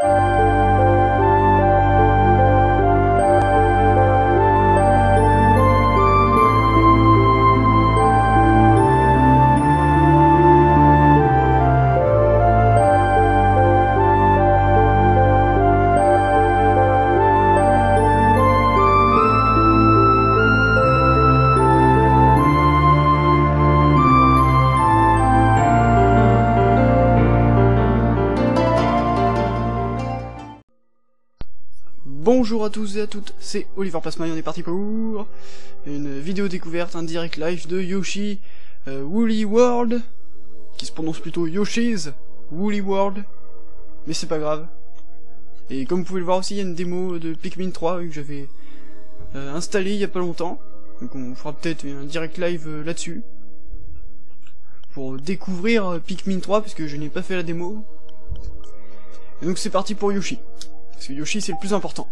Bonjour à tous et à toutes, c'est Oliver Plasma et on est parti pour une vidéo découverte, un direct live de Yoshi Woolly World, qui se prononce plutôt Yoshi's Woolly World, mais c'est pas grave. Et comme vous pouvez le voir aussi, il y a une démo de Pikmin 3 que j'avais installée il y a pas longtemps, donc on fera peut-être un direct live là-dessus, pour découvrir Pikmin 3, parce que je n'ai pas fait la démo. Et donc c'est parti pour Yoshi, parce que Yoshi c'est le plus important.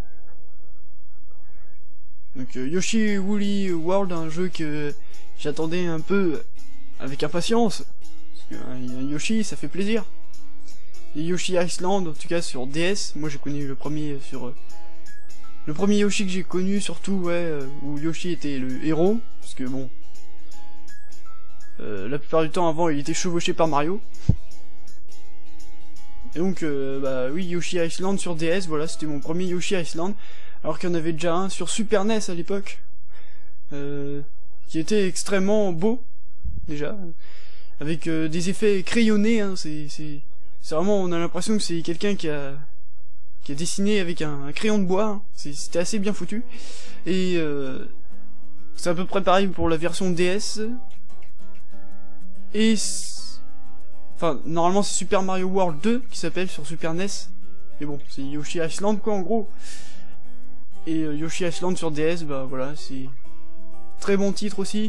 Donc Yoshi Woolly World, un jeu que j'attendais un peu avec impatience, parce qu'un Yoshi ça fait plaisir. Et Yoshi Island, en tout cas sur DS, moi j'ai connu le premier sur... le premier Yoshi que j'ai connu surtout, ouais, où Yoshi était le héros, parce que bon... la plupart du temps avant il était chevauché par Mario. Et donc, bah oui, Yoshi Island sur DS, voilà, c'était mon premier Yoshi Island. Alors qu'il y en avait déjà un sur Super NES à l'époque, qui était extrêmement beau, déjà, avec des effets crayonnés, hein, c'est vraiment, on a l'impression que c'est quelqu'un qui a dessiné avec un crayon de bois, hein. C'était assez bien foutu, et c'est à peu près pareil pour la version DS, et enfin, normalement c'est Super Mario World 2 qui s'appelle sur Super NES, mais bon, c'est Yoshi Island quoi en gros. Et Yoshi Island sur DS, bah voilà, c'est très bon titre aussi.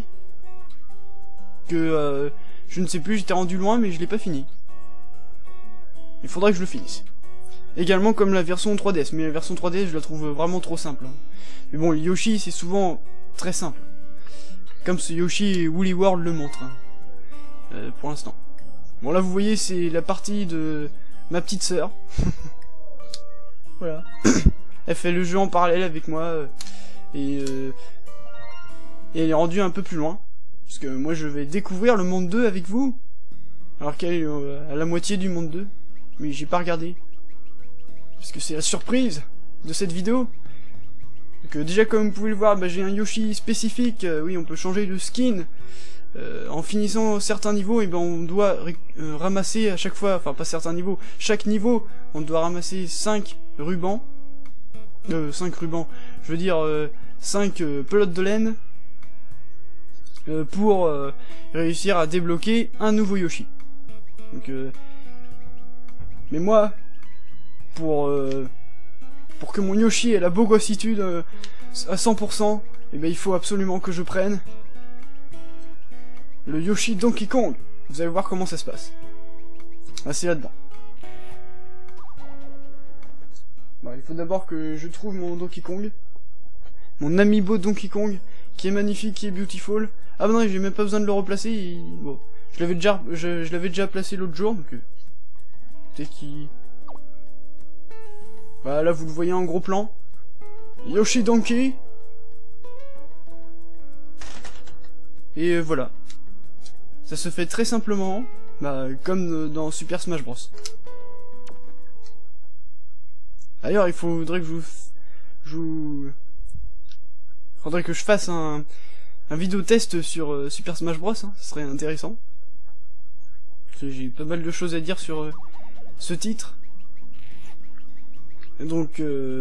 Que je ne sais plus, j'étais rendu loin mais je l'ai pas fini. Il faudrait que je le finisse. Également comme la version 3DS, mais la version 3DS je la trouve vraiment trop simple. Mais bon, Yoshi c'est souvent très simple. Comme ce Yoshi Woolly World le montre. Pour l'instant. Bon là vous voyez c'est la partie de ma petite sœur. Voilà. Elle fait le jeu en parallèle avec moi, et elle est rendue un peu plus loin, parce que moi je vais découvrir le monde 2 avec vous, alors qu'elle est à la moitié du monde 2, mais j'ai pas regardé, parce que c'est la surprise de cette vidéo. Donc déjà comme vous pouvez le voir, bah, j'ai un Yoshi spécifique, oui on peut changer de skin, en finissant certains niveaux, et ben on doit ramasser à chaque fois, enfin pas certains niveaux, chaque niveau, on doit ramasser 5 rubans, 5 rubans, je veux dire 5 pelotes de laine pour réussir à débloquer un nouveau Yoshi. Donc, mais moi, pour que mon Yoshi ait la beau gossitude à 100%, et ben il faut absolument que je prenne le Yoshi Donkey Kong. Vous allez voir comment ça se passe. Ah, c'est là-dedans. Bon, il faut d'abord que je trouve mon Donkey Kong. Mon amiibo Donkey Kong, qui est magnifique, qui est beautiful. Ah bah non, j'ai même pas besoin de le replacer. Bon, je l'avais déjà placé l'autre jour, donc... peut-être qu'il... Bah là, vous le voyez en gros plan. Yoshi Donkey. Et voilà. Ça se fait très simplement, bah, comme dans Super Smash Bros. D'ailleurs, il faudrait que faudrait que je fasse un vidéo test sur Super Smash Bros, hein, ce serait intéressant. J'ai pas mal de choses à dire sur ce titre. Et donc,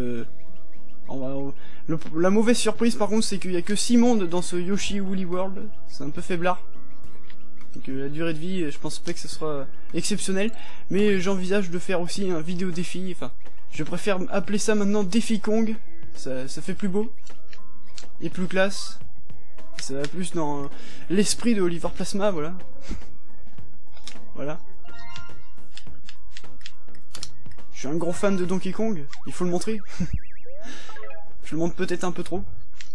la mauvaise surprise par contre, c'est qu'il y a que 6 mondes dans ce Yoshi Woolly World. C'est un peu faiblard. Donc la durée de vie, je pense pas que ce soit exceptionnel. Mais j'envisage de faire aussi un vidéo défi, enfin... je préfère appeler ça maintenant Défi Kong, ça fait plus beau, et plus classe, ça va plus dans l'esprit de Oliver Plasma, voilà. Voilà. Je suis un gros fan de Donkey Kong, il faut le montrer. Je le montre peut-être un peu trop.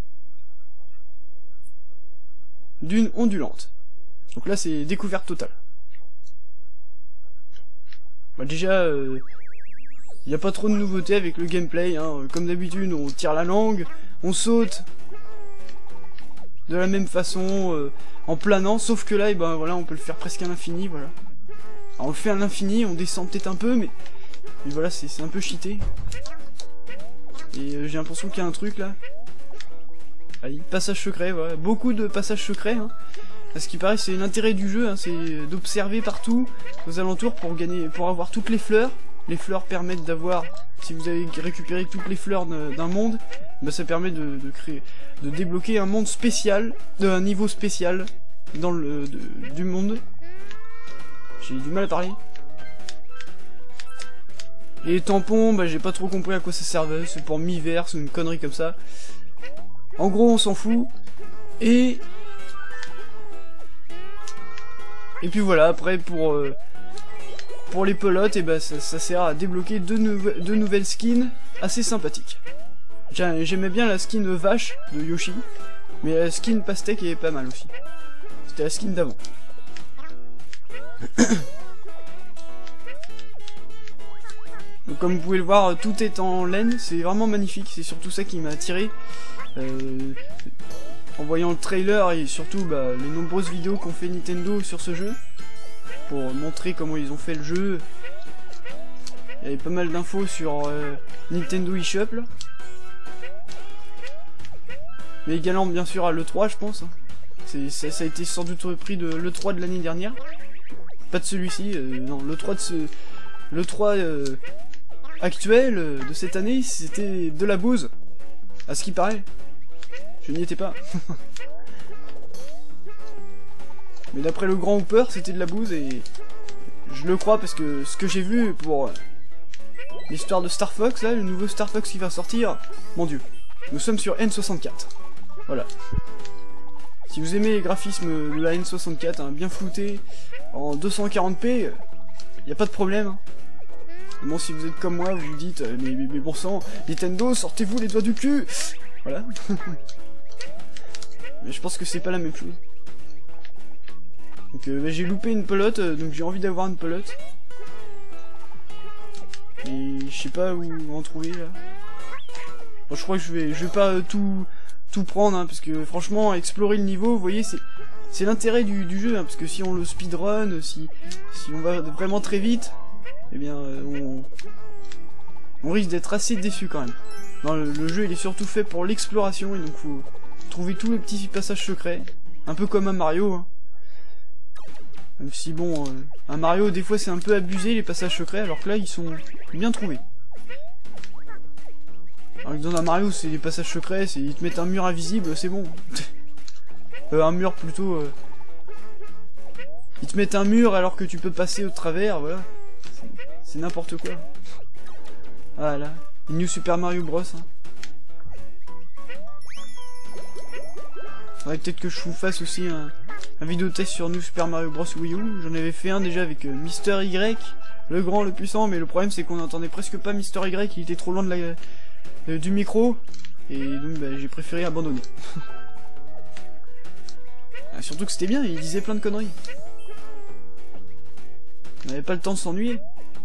Dune ondulante. Donc là c'est découverte totale. Bah déjà... Il n'y a pas trop de nouveautés avec le gameplay, hein. Comme d'habitude, on tire la langue, on saute de la même façon, en planant, sauf que là, et ben voilà, on peut le faire presque à l'infini, voilà. Alors, on le fait à l'infini, on descend peut-être un peu, mais voilà, c'est un peu cheaté. Et j'ai l'impression qu'il y a un truc là. Allez, passage secret, voilà, beaucoup de passages secrets, hein. À ce qui paraît, c'est l'intérêt du jeu, hein, c'est d'observer partout aux alentours pour avoir toutes les fleurs. Les fleurs permettent d'avoir, si vous avez récupéré toutes les fleurs d'un monde, bah ça permet de débloquer un monde spécial, un niveau spécial dans du monde. J'ai du mal à parler. Et les tampons, bah j'ai pas trop compris à quoi ça servait, c'est pour mi-verse ou une connerie comme ça. En gros, on s'en fout. Et puis voilà, après pour les pelotes, et bah ça sert à débloquer deux nouvelles skins assez sympathiques. J'aimais bien la skin vache de Yoshi, mais la skin pastèque est pas mal aussi. C'était la skin d'avant. Donc comme vous pouvez le voir, tout est en laine, c'est vraiment magnifique, c'est surtout ça qui m'a attiré. En voyant le trailer et surtout bah, les nombreuses vidéos qu'ont fait Nintendo sur ce jeu, pour montrer comment ils ont fait le jeu. Il y avait pas mal d'infos sur Nintendo eShop là. Mais également bien sûr à l'E3 je pense. Ça a été sans doute repris de l'E3 de l'année dernière. Pas de celui-ci, non, l'E3 actuel de cette année, c'était de la bouse. À ce qui paraît. Je n'y étais pas. Mais d'après le grand Hooper, c'était de la bouse et je le crois parce que ce que j'ai vu pour l'histoire de Star Fox, là, le nouveau Star Fox qui va sortir, mon dieu, nous sommes sur N64. Voilà. Si vous aimez les graphismes de la N64, hein, bien floutés, en 240p, y a pas de problème. Hein. Bon, si vous êtes comme moi, vous vous dites, mais bon sang, Nintendo, sortez-vous les doigts du cul. Voilà. Mais je pense que c'est pas la même chose. Donc bah, j'ai loupé une pelote, donc j'ai envie d'avoir une pelote. Et je sais pas où en trouver là. Bon, je crois que je vais pas tout prendre, hein, parce que franchement, explorer le niveau, vous voyez, c'est l'intérêt du jeu, hein, parce que si on le speedrun, si on va vraiment très vite, eh bien on risque d'être assez déçu quand même. Non, le jeu il est surtout fait pour l'exploration, et donc faut trouver tous les petits passages secrets, un peu comme un Mario, hein. Même si bon, un Mario des fois c'est un peu abusé les passages secrets, alors que là ils sont bien trouvés. Alors que dans un Mario c'est des passages secrets, ils te mettent un mur invisible, c'est bon. Un mur plutôt... Ils te mettent un mur alors que tu peux passer au travers, voilà. C'est n'importe quoi. Voilà, New Super Mario Bros. Hein. Faudrait peut-être que je vous fasse aussi un vidéo test sur New Super Mario Bros Wii U. J'en avais fait un déjà avec Mister Y, le grand, le puissant, mais le problème c'est qu'on n'entendait presque pas Mister Y, il était trop loin de du micro, et donc bah, j'ai préféré abandonner. Ah, surtout que c'était bien, il disait plein de conneries. On n'avait pas le temps de s'ennuyer.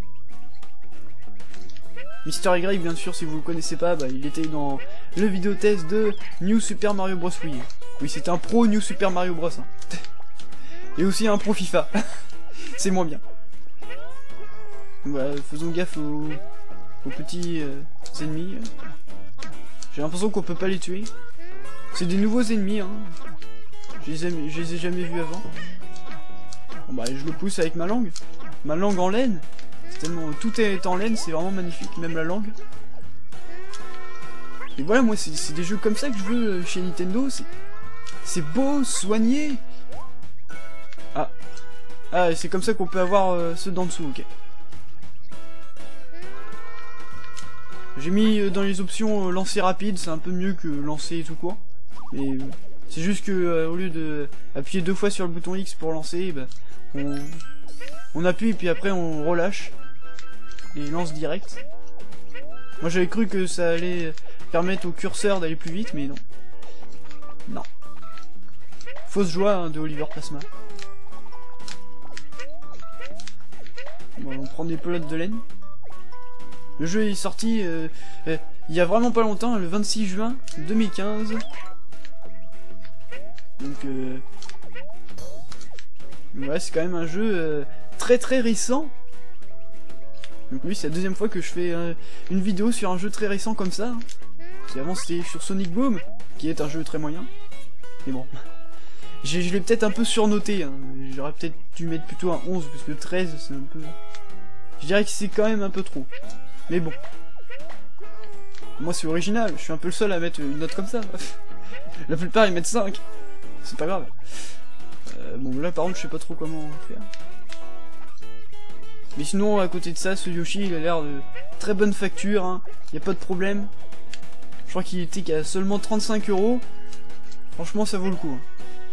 Mister Y, bien sûr, si vous le connaissez pas, bah, il était dans le vidéo test de New Super Mario Bros Wii. Oui, c'est un pro New Super Mario Bros. Hein. Et aussi un pro FIFA. C'est moins bien. Bah, faisons gaffe aux petits ennemis. J'ai l'impression qu'on peut pas les tuer. C'est des nouveaux ennemis, hein. Je les ai jamais vus avant. Bon, bah, je le pousse avec ma langue. Ma langue en laine. Tellement, tout est en laine, c'est vraiment magnifique, même la langue. Et voilà, moi, c'est des jeux comme ça que je veux chez Nintendo. C'est beau, soigné. Ah, c'est comme ça qu'on peut avoir ceux d'en dessous, ok. J'ai mis dans les options lancer rapide, c'est un peu mieux que lancer tout court. Mais c'est juste que au lieu de appuyer 2 fois sur le bouton X pour lancer, bah, on appuie et puis après on relâche. Et lance direct. Moi j'avais cru que ça allait permettre au curseur d'aller plus vite, mais non. Non. Fausse joie hein, de Oliver Plasma. Bon, on prend des pelotes de laine. Le jeu est sorti il y a vraiment pas longtemps, le 26 juin 2015. Donc ouais, c'est quand même un jeu très récent. Donc oui, c'est la deuxième fois que je fais une vidéo sur un jeu très récent comme ça. Parce qu'avant c'était sur Sonic Boom, qui est un jeu très moyen. Mais bon, je l'ai peut-être un peu surnoté, hein. J'aurais peut-être dû mettre plutôt un 11, parce que 13 c'est un peu... Je dirais que c'est quand même un peu trop. Mais bon. Moi c'est original, je suis un peu le seul à mettre une note comme ça. La plupart ils mettent 5. C'est pas grave. Bon là par contre je sais pas trop comment faire. Mais sinon à côté de ça, ce Yoshi il a l'air de très bonne facture, hein. Y a pas de problème. Je crois qu'il était qu'à seulement 35 €. Franchement ça vaut le coup, hein.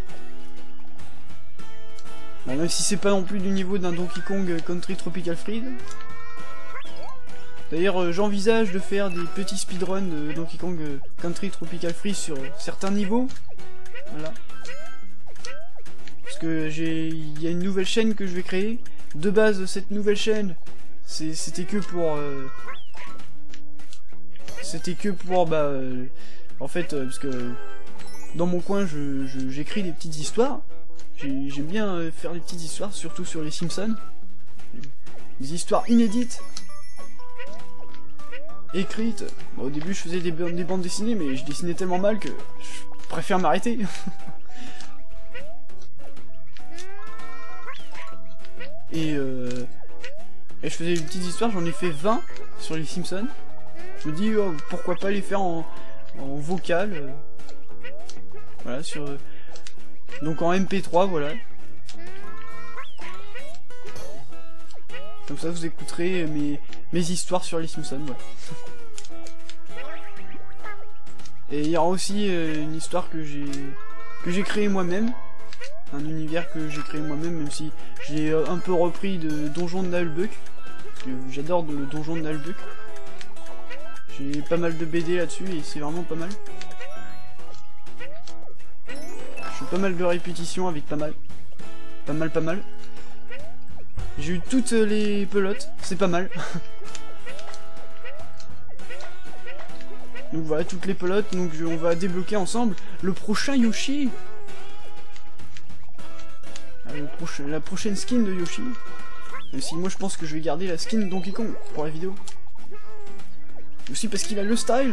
Bon, même si c'est pas non plus du niveau d'un Donkey Kong Country Tropical Freeze. D'ailleurs j'envisage de faire des petits speedruns de Donkey Kong Country Tropical Freeze sur certains niveaux. Voilà. Parce que il y a une nouvelle chaîne que je vais créer. De base, cette nouvelle chaîne, c'était que pour... en fait, parce que dans mon coin, j'écris des petites histoires. J'aime bien faire des petites histoires, surtout sur les Simpsons. Des histoires inédites. Écrites. Bon, au début, je faisais des bandes dessinées, mais je dessinais tellement mal que je préfère m'arrêter. Et je faisais une petite histoire, j'en ai fait 20 sur les Simpsons. Je me dis oh, pourquoi pas les faire en vocal. Voilà, sur donc en MP3, voilà. Comme ça vous écouterez mes histoires sur les Simpsons, voilà. Et il y aura aussi une histoire que j'ai créée moi-même. Un univers que j'ai créé moi-même, même si j'ai un peu repris de Donjon de Nullbuck. J'adore le Donjon de Nullbuck. J'ai pas mal de BD là-dessus et c'est vraiment pas mal. Je fais pas mal de répétitions avec pas mal. Pas mal. J'ai eu toutes les pelotes, c'est pas mal. Donc voilà, toutes les pelotes, donc on va débloquer ensemble le prochain Yoshi. La prochaine skin de Yoshi. Même si moi je pense que je vais garder la skin Donkey Kong pour la vidéo. Aussi parce qu'il a le style.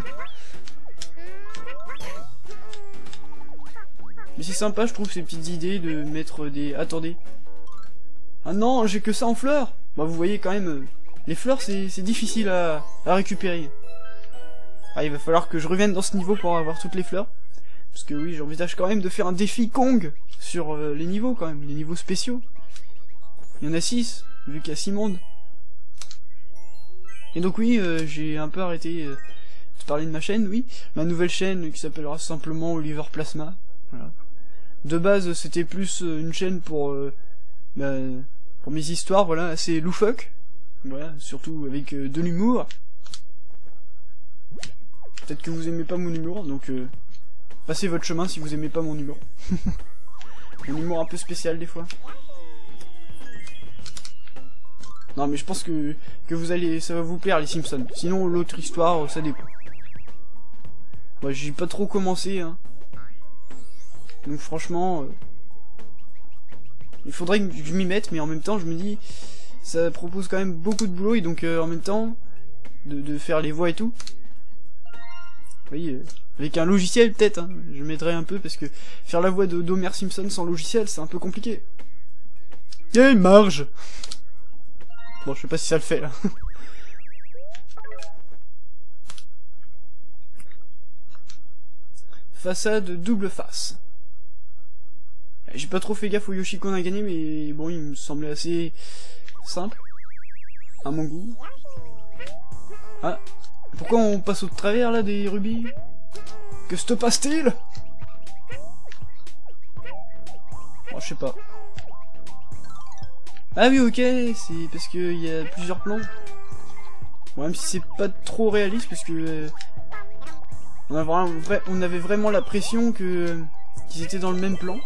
Mais c'est sympa je trouve ces petites idées de mettre des... Attendez. Ah non, j'ai que ça en fleurs. Bah vous voyez quand même, les fleurs c'est difficile à récupérer. Ah il va falloir que je revienne dans ce niveau pour avoir toutes les fleurs. Parce que oui, j'envisage quand même de faire un défi Kong sur les niveaux quand même, les niveaux spéciaux. Il y en a 6, vu qu'il y a 6 mondes. Et donc oui, j'ai un peu arrêté de parler de ma chaîne, oui. Ma nouvelle chaîne qui s'appellera simplement Oliver Plasma. Voilà. De base, c'était plus une chaîne pour mes histoires, voilà, assez loufoque. Voilà, surtout avec de l'humour. Peut-être que vous aimez pas mon humour, donc... passez votre chemin si vous aimez pas mon humour. Mon humour un peu spécial des fois. Non mais je pense que ça va vous plaire les Simpsons. Sinon l'autre histoire ça dépend. Moi j'ai pas trop commencé hein. Donc franchement il faudrait que je m'y mette, mais en même temps je me dis ça propose quand même beaucoup de boulot et donc en même temps de faire les voix et tout. Oui, avec un logiciel peut-être, hein, je m'aiderai un peu parce que faire la voix d'Homer Simpson sans logiciel c'est un peu compliqué. Yay, Marge! Bon, je sais pas si ça le fait là. Façade double face. J'ai pas trop fait gaffe au Yoshi qu'on a gagné, mais bon, il me semblait assez simple. À mon goût. Ah, pourquoi on passe au travers là des rubis? Que se passe-t-il? Bon, je sais pas. Ah oui, ok, c'est parce qu'il y a plusieurs plans. Bon, même si c'est pas trop réaliste, parce que on avait vraiment l'impression qu'ils étaient dans le même plan.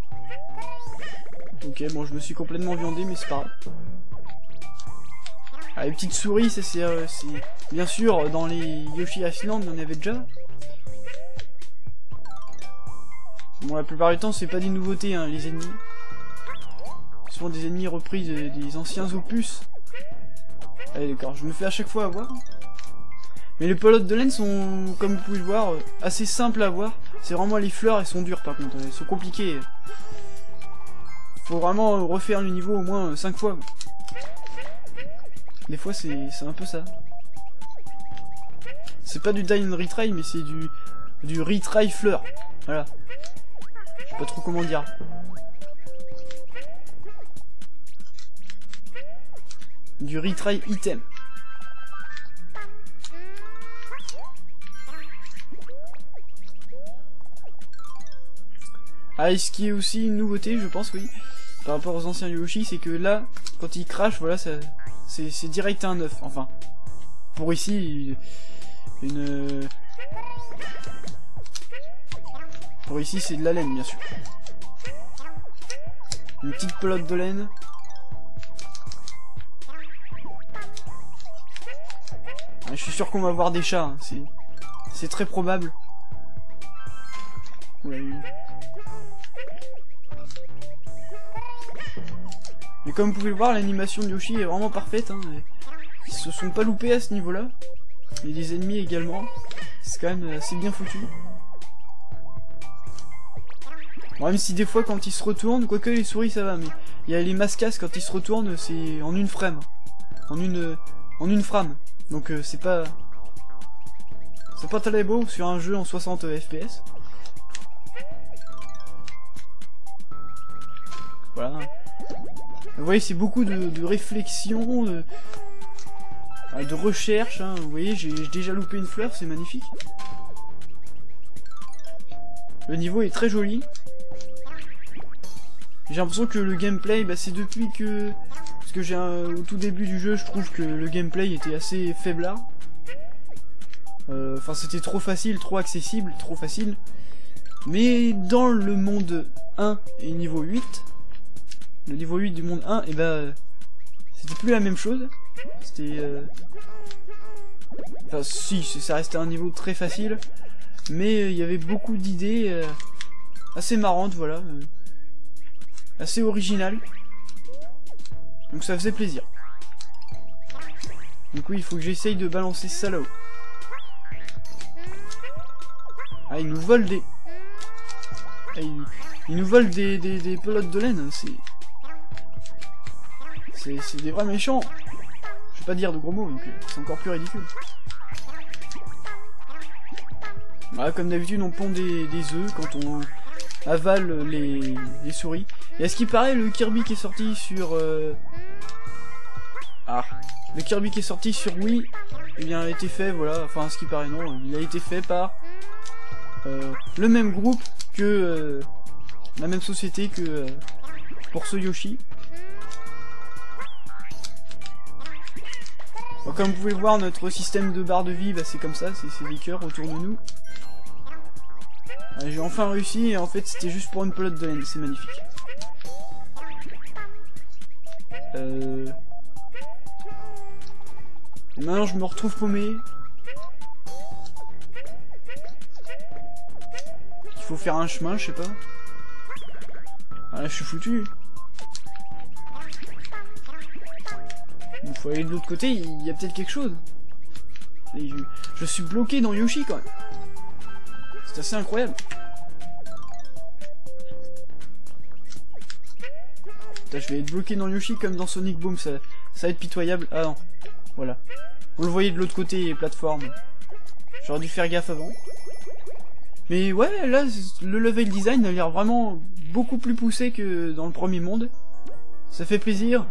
Ok, bon, je me suis complètement viandé, mais c'est pas grave. Ah, les petites souris, ça c'est bien sûr dans les Yoshi Island, on y avait déjà. Bon, la plupart du temps, c'est pas des nouveautés, hein, les ennemis. Ce sont des ennemis repris des anciens opus. Allez, d'accord, je me fais à chaque fois avoir. Mais les pelotes de laine sont, comme vous pouvez le voir, assez simples à avoir. C'est vraiment les fleurs, elles sont dures par contre, elles sont compliquées. Faut vraiment refaire le niveau au moins 5 fois. Des fois, c'est un peu ça. C'est pas du die and retry, mais c'est du retry fleur. Voilà. Je sais pas trop comment dire. Du retry item. Ah, et ce qui est aussi une nouveauté, je pense, oui, par rapport aux anciens Yoshi, c'est que là, quand il crache, voilà, c'est direct un œuf. Enfin, pour ici, pour ici, c'est de la laine, bien sûr. Une petite pelote de laine. Ah, je suis sûr qu'on va voir des chats, hein. C'est très probable. Ouais. Mais comme vous pouvez le voir, l'animation de Yoshi est vraiment parfaite, hein. Ils se sont pas loupés à ce niveau-là. Et les ennemis également. C'est quand même assez bien foutu. Bon, même si des fois quand ils se retournent, quoique les souris ça va, mais il y a les mascasses quand ils se retournent, c'est en une frame. En une frame. Donc c'est pas très beau sur un jeu en 60 FPS. Voilà. Vous voyez, c'est beaucoup de réflexion, de recherche, hein. Vous voyez, j'ai déjà loupé une fleur, c'est magnifique. Le niveau est très joli. J'ai l'impression que le gameplay, bah, c'est depuis que... Parce que au tout début du jeu, je trouve que le gameplay était assez faiblard. Enfin, c'était trop facile, trop accessible, trop facile. Mais dans le monde 1 et niveau 8... Le niveau 8 du monde 1, et bah... C'était plus la même chose. C'était... Enfin, si, ça restait un niveau très facile. Mais il y avait beaucoup d'idées assez marrantes, voilà. Assez originales. Donc ça faisait plaisir. Donc oui, il faut que j'essaye de balancer ça là-haut. Ah, ils nous volent des... Ah, ils nous volent des pelotes de laine, c'est des vrais méchants. Je vais pas dire de gros mots, donc c'est encore plus ridicule. Voilà, comme d'habitude, on pond des œufs quand on avale les souris. Et à ce qui paraît, le Kirby qui est sorti sur... Ah, le Kirby qui est sorti sur Wii, eh bien, a été fait, voilà, enfin, à ce qui paraît, non, il a été fait par le même groupe que... la même société que pour ce Yoshi. Bon, comme vous pouvez le voir, notre système de barre de vie, bah, c'est comme ça, c'est des cœurs autour de nous. J'ai enfin réussi, et en fait c'était juste pour une pelote de laine, c'est magnifique. Et maintenant je me retrouve paumé. Il faut faire un chemin, je sais pas. Ah là je suis foutu. Il faut aller de l'autre côté, il y a peut-être quelque chose. Et je suis bloqué dans Yoshi quand même. C'est assez incroyable. Putain, je vais être bloqué dans Yoshi comme dans Sonic Boom, ça va être pitoyable. Ah non, voilà. Vous le voyez de l'autre côté, les plateformes. J'aurais dû faire gaffe avant. Mais ouais, là, le level design a l'air vraiment beaucoup plus poussé que dans le premier monde. Ça fait plaisir.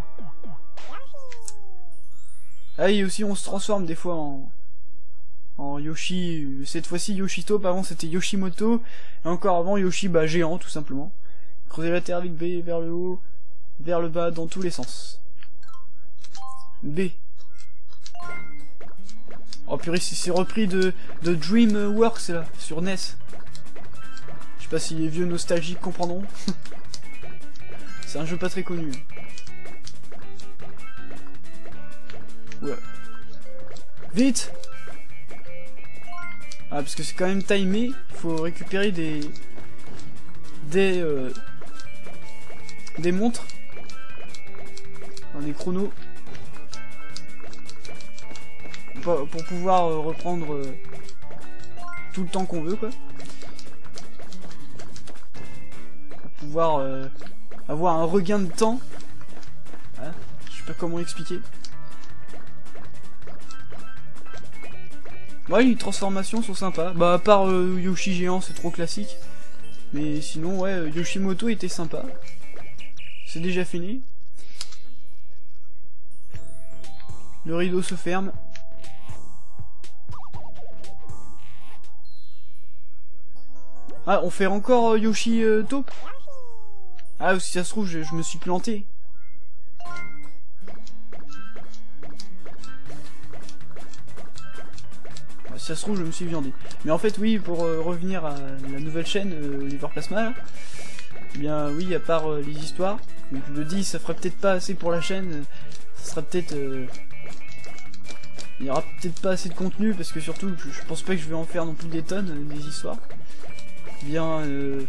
Ah, et aussi on se transforme des fois en Yoshi, cette fois-ci Yoshi Taupe, avant c'était Yoshimoto, et encore avant Yoshi bah, géant tout simplement. Creuser la terre avec B, vers le haut, vers le bas, dans tous les sens. B. Oh purée, c'est repris de DreamWorks là, sur NES. Je sais pas si les vieux nostalgiques comprendront. C'est un jeu pas très connu. Ouais. Vite! Ah, parce que c'est quand même timé. Il faut récupérer des montres. Enfin, des chronos. Pour pouvoir reprendre tout le temps qu'on veut, quoi. Pour pouvoir avoir un regain de temps. Voilà. Je sais pas comment expliquer. Ouais, les transformations sont sympas. Bah, à part Yoshi géant, c'est trop classique. Mais sinon, ouais, Yoshimoto était sympa. C'est déjà fini. Le rideau se ferme. Ah, on fait encore Yoshi taupe. Ah, si ça se trouve, je me suis planté. Si ça se trouve, je me suis viandé. Mais en fait, oui, pour revenir à la nouvelle chaîne, Oliver Plasma, là, eh bien, oui, à part les histoires, donc je le dis, ça ferait peut-être pas assez pour la chaîne, ça sera peut-être... il y aura peut-être pas assez de contenu, parce que surtout, je pense pas que je vais en faire non plus des tonnes, des histoires. Eh bien,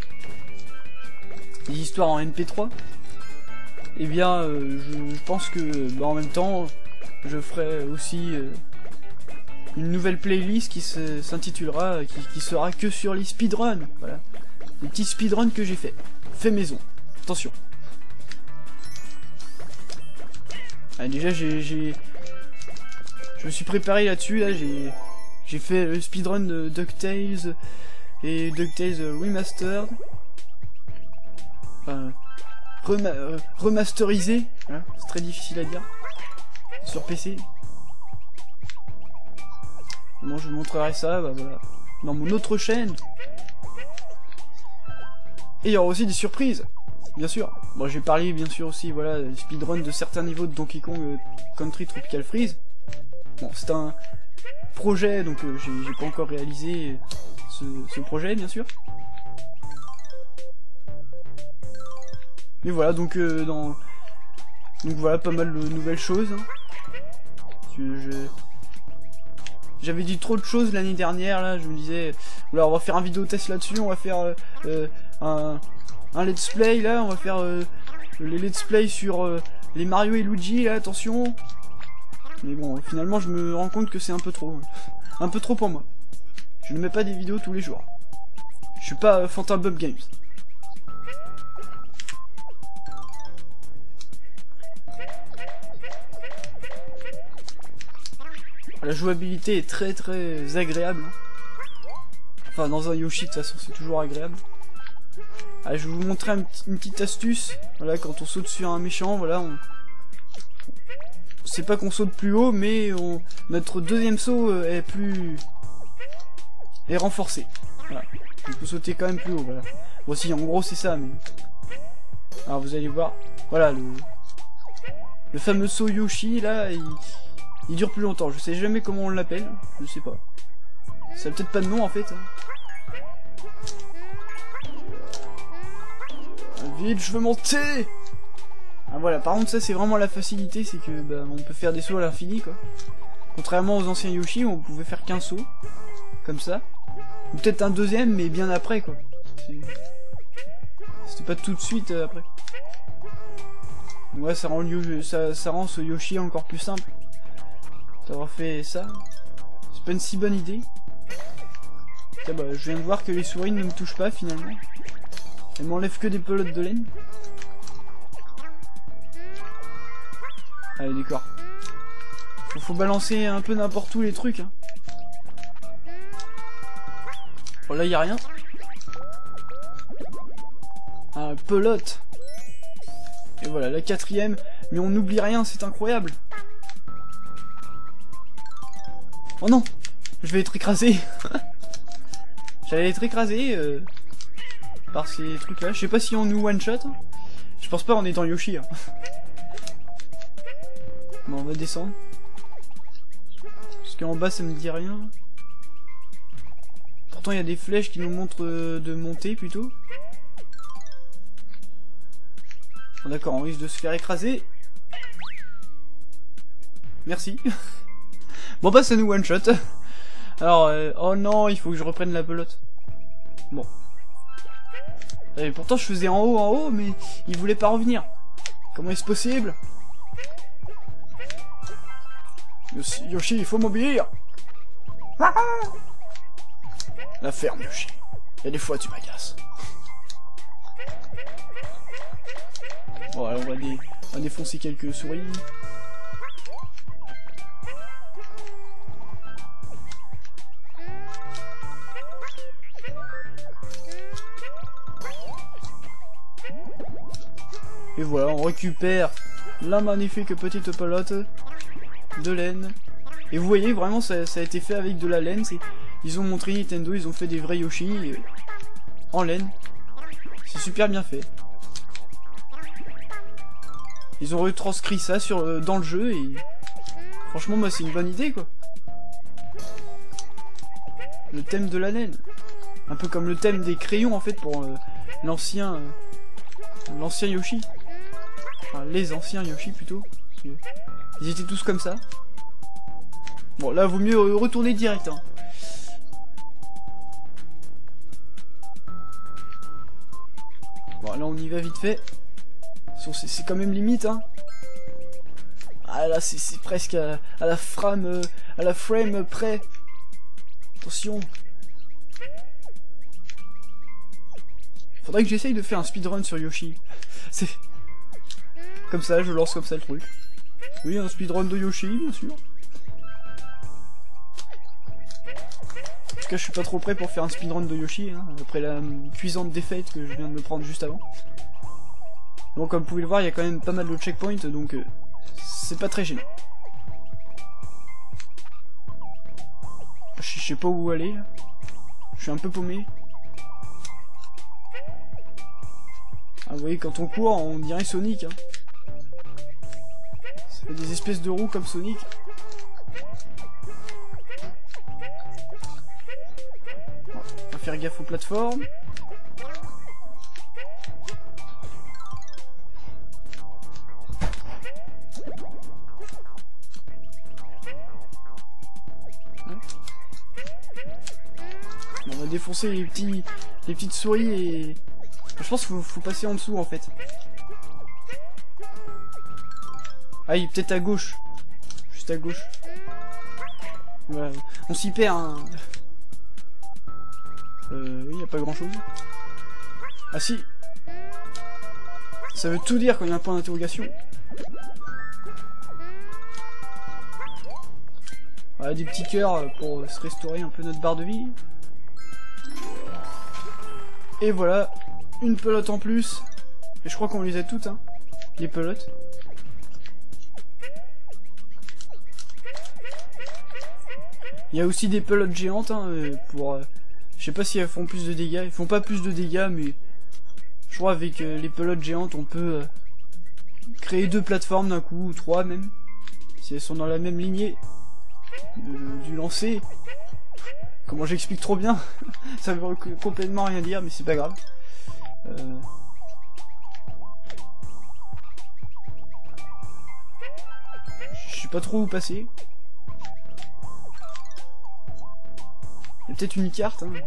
des histoires en MP3. Eh bien, je pense que, bah, en même temps, je ferai aussi... une nouvelle playlist qui s'intitulera, qui sera que sur les speedruns, voilà. Les petits speedruns que j'ai fait maison, attention. Ah, déjà je me suis préparé là-dessus, là, j'ai fait le speedrun de DuckTales et DuckTales Remastered. Enfin, remasterisé, hein, c'est très difficile à dire, sur PC. Bon, je vous montrerai ça, bah, voilà, dans mon autre chaîne. Et il y aura aussi des surprises, bien sûr. Bon, j'ai parlé, bien sûr, aussi, voilà, speedrun de certains niveaux de Donkey Kong Country Tropical Freeze. Bon, c'est un projet, donc j'ai pas encore réalisé ce projet, bien sûr. Mais voilà, donc voilà, pas mal de nouvelles choses. Hein. J'avais dit trop de choses l'année dernière, là, je me disais, voilà, on va faire un vidéo test là-dessus, on va faire un let's play, là, on va faire les let's play sur les Mario et Luigi, là, attention. Mais bon, finalement, je me rends compte que c'est un peu trop. Un peu trop pour moi. Je ne mets pas des vidéos tous les jours. Je suis pas Phantom Bob Games. La jouabilité est très très agréable. Enfin, dans un Yoshi, de toute façon, c'est toujours agréable. Ah, je vais vous montrer une petite astuce. Voilà, quand on saute sur un méchant, voilà, c'est pas qu'on saute plus haut, mais notre deuxième saut est renforcé. Voilà. On peut sauter quand même plus haut, voilà. Bon, si, en gros, c'est ça, mais... Alors, vous allez voir. Voilà, le fameux saut Yoshi, là, il dure plus longtemps. Je sais jamais comment on l'appelle. Je sais pas. Ça a peut-être pas de nom, en fait. Vite, je veux monter! Ah voilà, par contre ça c'est vraiment la facilité, c'est que bah, on peut faire des sauts à l'infini quoi. Contrairement aux anciens Yoshi où on pouvait faire qu'un saut, comme ça. Ou peut-être un deuxième mais bien après quoi. C'était pas tout de suite après. Ouais, ça rend ce Yoshi encore plus simple. D'avoir fait ça. C'est pas une si bonne idée. Tiens, bah, je viens de voir que les souris ne me touchent pas finalement. Elles m'enlèvent que des pelotes de laine. Allez, d'accord. Faut balancer un peu n'importe où les trucs. Hein. Bon, là, y a rien. Un pelote. Et voilà, la quatrième. Mais on n'oublie rien, c'est incroyable. Oh non! Je vais être écrasé. J'allais être écrasé par ces trucs-là. Je sais pas si on nous one-shot. Je pense pas, on est dans Yoshi. Hein. Bon, on va descendre. Parce qu'en bas, ça me dit rien. Pourtant, il y a des flèches qui nous montrent de monter, plutôt. Bon, d'accord, on risque de se faire écraser. merci. Bon bah c'est nous one shot. Alors, oh non, il faut que je reprenne la pelote. Bon. Et pourtant je faisais en haut, mais il voulait pas revenir. Comment est-ce possible? Yoshi, il faut m'obéir. La ferme, Yoshi. Il y a des fois tu m'agaces. Bon, alors on va défoncer quelques souris. Et voilà, on récupère la magnifique petite pelote de laine. Et vous voyez, vraiment, ça a été fait avec de la laine. Ils ont montré Nintendo, ils ont fait des vrais Yoshi en laine. C'est super bien fait. Ils ont retranscrit ça dans le jeu et... Franchement, moi, c'est une bonne idée, quoi. Le thème de la laine. Un peu comme le thème des crayons, en fait, pour l'ancien Yoshi. Enfin, les anciens Yoshi, plutôt. Ils étaient tous comme ça. Bon, là, vaut mieux retourner direct, hein. Bon, là, on y va vite fait. C'est quand même limite, hein. Ah, là, c'est presque à la frame près. Attention. Faudrait que j'essaye de faire un speedrun sur Yoshi. C'est... Comme ça, je lance comme ça le truc. Oui, un speedrun de Yoshi, bien sûr. En tout cas, je suis pas trop prêt pour faire un speedrun de Yoshi, hein, après la cuisante défaite que je viens de me prendre juste avant. Bon, comme vous pouvez le voir, il y a quand même pas mal de checkpoints, donc c'est pas très gênant. Je sais pas où aller, là. Je suis un peu paumé. Ah, vous voyez, quand on court, on dirait Sonic, hein. Ça fait des espèces de roues comme Sonic. On va faire gaffe aux plateformes. On va défoncer les petites souris et... Je pense qu'il faut passer en dessous en fait. Ah, il est peut-être à gauche. Juste à gauche. Voilà. On s'y perd, hein. Il n'y a pas grand chose. Ah si. Ça veut tout dire quand il y a un point d'interrogation. Voilà, des petits cœurs pour se restaurer un peu notre barre de vie. Et voilà, une pelote en plus. Et je crois qu'on les a toutes, hein, les pelotes. Il y a aussi des pelotes géantes, hein, pour... je sais pas si elles font plus de dégâts. Ils font pas plus de dégâts, mais... Je crois avec les pelotes géantes, on peut créer 2 plateformes d'un coup, ou 3 même. Si elles sont dans la même lignée du lancer. Comment j'explique trop bien. Ça veut complètement rien dire, mais c'est pas grave. Je sais pas trop où passer. Il y a peut-être une carte, hein.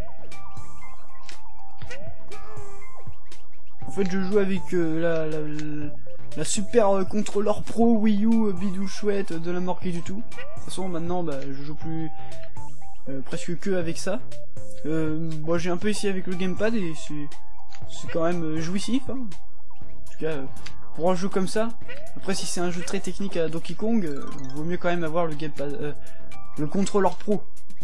En fait, je joue avec la super contrôleur pro Wii U bidou chouette de la mort qui du tout. De toute façon, maintenant, bah, je joue plus presque que avec ça. Bon, j'ai un peu essayé avec le gamepad et c'est quand même jouissif, hein. En tout cas, pour un jeu comme ça. Après, si c'est un jeu très technique à Donkey Kong, vaut mieux quand même avoir le gamepad, le contrôleur pro.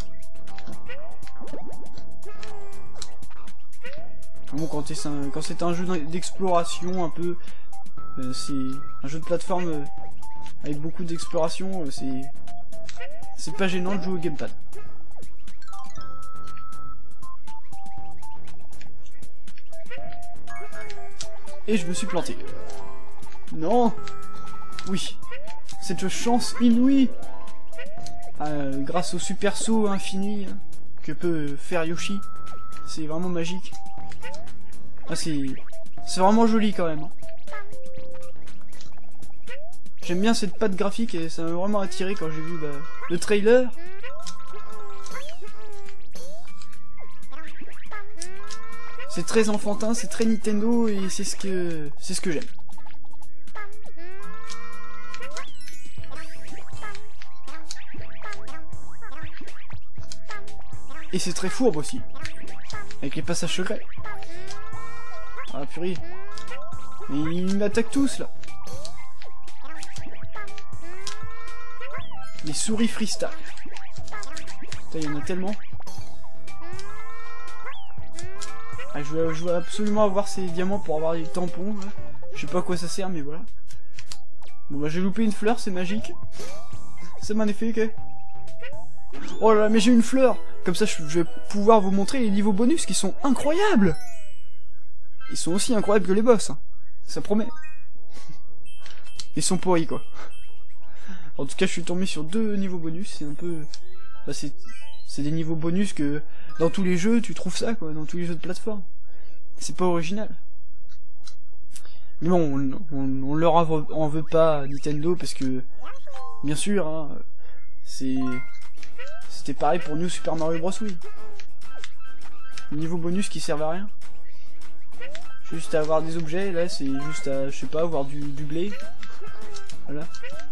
Bon, quand c'est un jeu d'exploration un peu, c'est un jeu de plateforme avec beaucoup d'exploration, c'est pas gênant de jouer au gamepad. Et je me suis planté. Non. Oui. Cette chance inouïe. Grâce au super saut infini que peut faire Yoshi. C'est vraiment magique. Ah, c'est vraiment joli quand même. J'aime bien cette patte graphique et ça m'a vraiment attiré quand j'ai vu le trailer. C'est très enfantin, c'est très Nintendo et c'est ce que j'aime. Et c'est très fourbe aussi. Avec les passages secrets. Ah purée. Mais ils m'attaquent tous là. Les souris freestyle. Putain, il y en a tellement. Ah, je veux absolument avoir ces diamants pour avoir des tampons. Là. Je sais pas à quoi ça sert, mais voilà. Bon bah j'ai loupé une fleur, c'est magique. C'est magnifique. Hein. Oh là là, mais j'ai une fleur. Comme ça, je vais pouvoir vous montrer les niveaux bonus qui sont incroyables. Ils sont aussi incroyables que les boss. Hein. Ça promet. Ils sont pourris, quoi. En tout cas, je suis tombé sur 2 niveaux bonus. C'est un peu... Bah, c'est des niveaux bonus que... Dans tous les jeux, tu trouves ça, quoi. Dans tous les jeux de plateforme. C'est pas original. Mais bon, on leur en veut pas à Nintendo, parce que... Bien sûr, hein, c'était pareil pour New Super Mario Bros. Wii. Niveau bonus qui servent à rien. Juste à avoir des objets, là c'est juste à, je sais pas, avoir du blé. Voilà.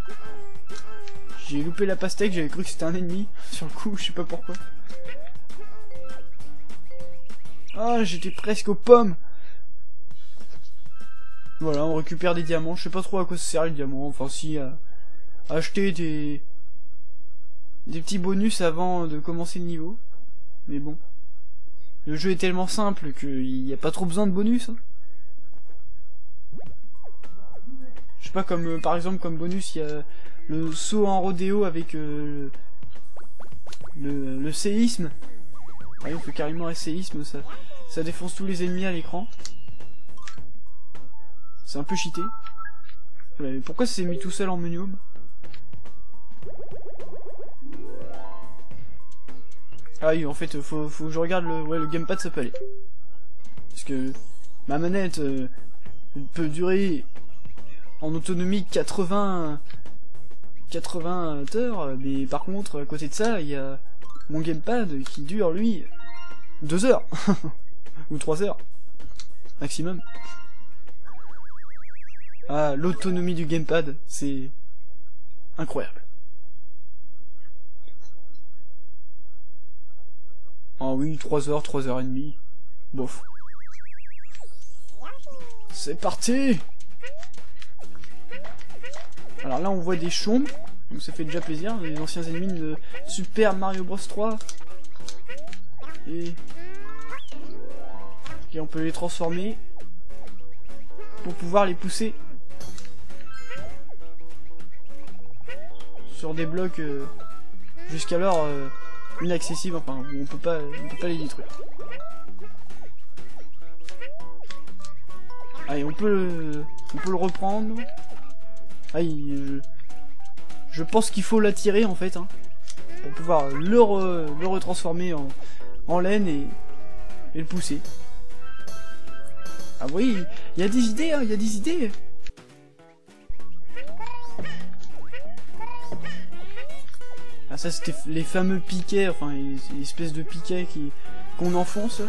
J'ai loupé la pastèque, j'avais cru que c'était un ennemi. Sur le coup, je sais pas pourquoi. Ah, j'étais presque aux pommes. Voilà, on récupère des diamants. Je sais pas trop à quoi ça sert les diamants. Enfin si, à acheter des petits bonus avant de commencer le niveau. Mais bon. Le jeu est tellement simple qu'il n'y a pas trop besoin de bonus. Hein. Je sais pas, comme par exemple comme bonus, il y a le saut en rodéo avec le séisme. Ah oui, on peut carrément un séisme, ça défonce tous les ennemis à l'écran. C'est un peu cheaté. Voilà, mais pourquoi ça s'est mis tout seul en menu home? Ah oui, en fait, faut que je regarde le gamepad, ça peut aller. Parce que ma manette peut durer en autonomie 80 heures, mais par contre, à côté de ça, il y a mon gamepad qui dure, lui, 2 heures. Ou 3 heures. Maximum. Ah, l'autonomie du gamepad, c'est incroyable. Ah oui, 3 heures, 3h30. Bof. C'est parti! Alors là, on voit des chombes, donc ça fait déjà plaisir, les anciens ennemis de Super Mario Bros 3. Et on peut les transformer pour pouvoir les pousser sur des blocs jusqu'alors inaccessibles, enfin on peut pas les détruire. Allez, on peut le reprendre. Allez, je pense qu'il faut l'attirer en fait, hein, pour pouvoir le retransformer en laine et le pousser. Ah oui, il y a des idées, hein, il y a des idées. Ah ça c'était les fameux piquets, enfin les espèces de piquets qu'on enfonce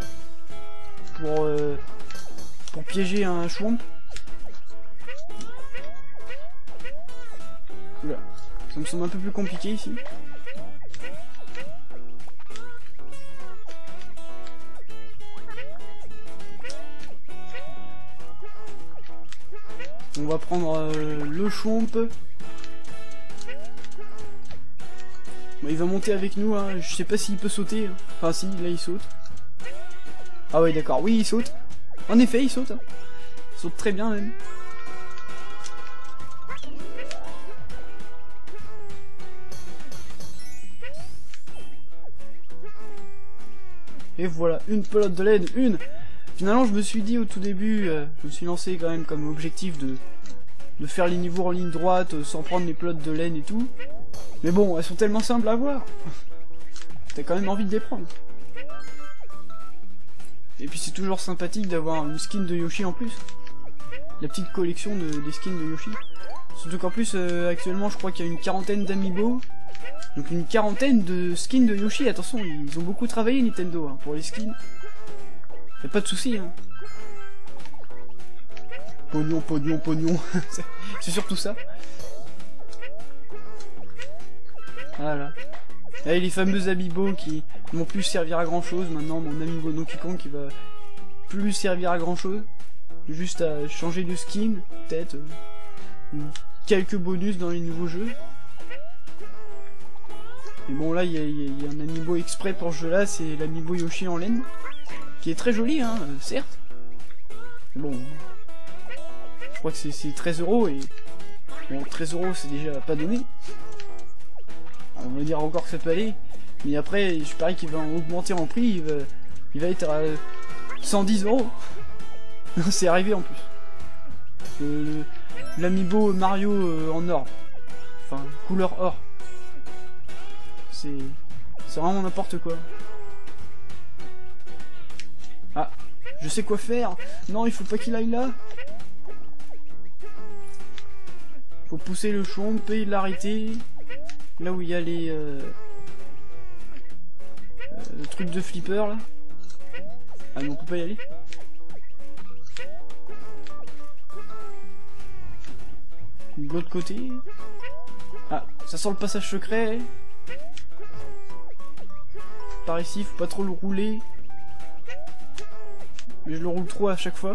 pour piéger un chouamp. Oula, ça me semble un peu plus compliqué ici. On va prendre le chouamp. Bah, il va monter avec nous, hein. Je sais pas s'il peut sauter. Hein. Enfin si, là il saute. Ah ouais d'accord, oui il saute. En effet il saute. Hein. Il saute très bien même. Et voilà, une pelote de laine, une. Finalement je me suis dit au tout début, je me suis lancé quand même comme objectif de faire les niveaux en ligne droite sans prendre les pelotes de laine et tout. Mais bon, elles sont tellement simples à voir. T'as quand même envie de les prendre. Et puis c'est toujours sympathique d'avoir une skin de Yoshi en plus. La petite collection des skins de Yoshi. Surtout qu'en plus, actuellement, je crois qu'il y a une quarantaine d'amiibo. Donc une quarantaine de skins de Yoshi. Attention, ils ont beaucoup travaillé Nintendo hein, pour les skins. Y'a pas de soucis. Hein. Pognon, pognon, pognon. C'est surtout ça. Voilà. Et les fameux amiibo qui n'ont plus servir à grand chose. Maintenant, mon amiibo Donkey Kong qui va plus servir à grand chose. Juste à changer de skin, peut-être. Quelques bonus dans les nouveaux jeux. Et bon là il y a un amiibo exprès pour ce jeu là, c'est l'amiibo Yoshi en laine. Qui est très joli hein, certes. Mais bon. Je crois que c'est 13 € et. Bon 13 € c'est déjà pas donné. On va dire encore que ça peut aller. Mais après je parie qu'il va augmenter en prix, il va être à 110 €. C'est arrivé en plus. L'amiibo Mario en or. Enfin, couleur or. C'est vraiment n'importe quoi. Ah, je sais quoi faire. Non, il faut pas qu'il aille là. Faut pousser le chomp et l'arrêter. Là où il y a les trucs de flipper là. Ah non, on peut pas y aller. De l'autre côté. Ah, ça sent le passage secret. Par ici, faut pas trop le rouler. Mais je le roule trop à chaque fois.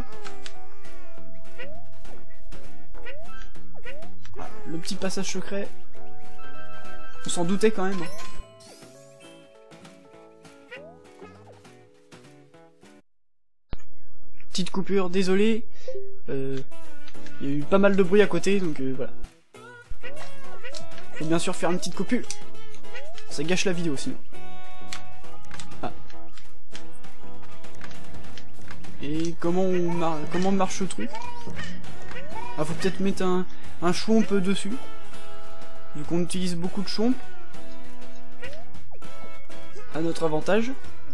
Ah, le petit passage secret. On s'en doutait quand même. Petite coupure, désolé. Il y a eu pas mal de bruit à côté, donc voilà. Faut bien sûr faire une petite coupure. Ça gâche la vidéo sinon. Ah. Et comment marche ce truc? Ah, faut peut-être mettre un chomp dessus. Vu qu'on utilise beaucoup de chomp. À notre avantage.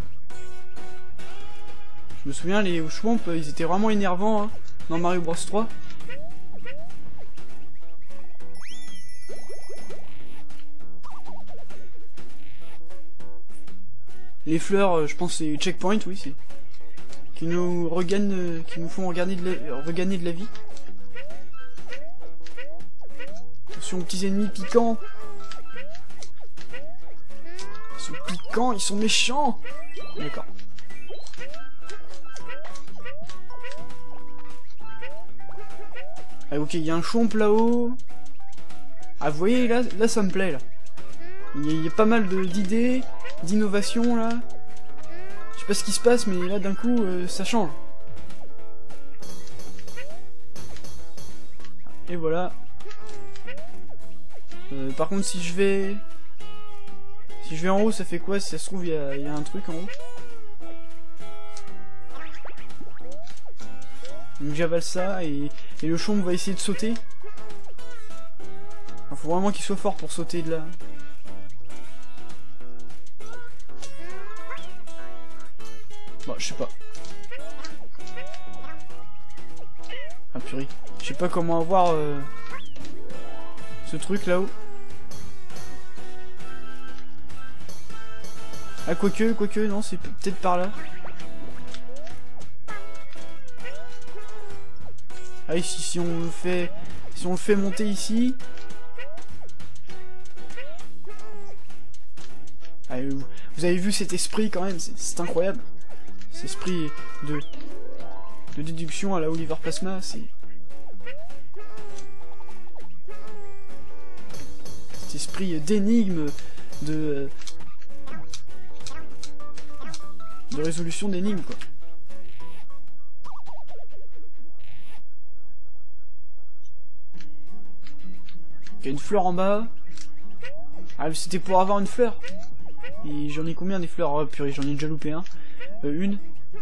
Je me souviens, les chomp, ils étaient vraiment énervants hein, dans Mario Bros 3. Les fleurs, je pense c'est checkpoint, oui, c'est qui nous regagnent, qui nous font regagner de la vie. Attention aux petits ennemis piquants. Ils sont piquants, ils sont méchants. D'accord. Ah ok, il y a un chomp là-haut. Ah vous voyez, là ça me plaît là. Il y a pas mal d'idées, d'innovations là. Je sais pas ce qui se passe, mais là d'un coup ça change. Et voilà. Par contre si je vais en haut, ça fait quoi? Si ça se trouve il y a un truc en haut. Donc j'avale ça et le chomp va essayer de sauter. Il faut vraiment qu'il soit fort pour sauter de là. Bon, je sais pas. Ah purée. Je sais pas comment avoir ce truc là-haut. Ah quoique, non, c'est peut-être par là. Ah oui, si on le fait monter ici. Ah, vous avez vu cet esprit quand même, c'est incroyable. Cet esprit de déduction à la Oliver Plasma, c'est... Cet esprit d'énigme, de résolution d'énigmes, quoi. Il y a une fleur en bas. Ah, c'était pour avoir une fleur. Et j'en ai combien des fleurs? Oh purée, j'en ai déjà loupé un. Une.